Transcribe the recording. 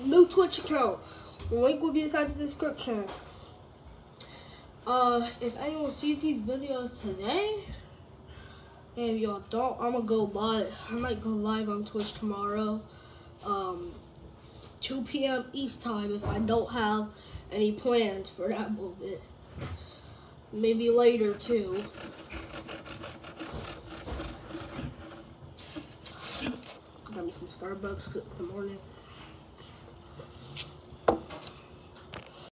new Twitch account. The link will be inside the description. If anyone sees these videos today, and if y'all don't, I'm gonna go live. I might go live on Twitch tomorrow, 2 p.m. East time if I don't have any plans for that moment. Maybe later too. Got me some Starbucks in the morning.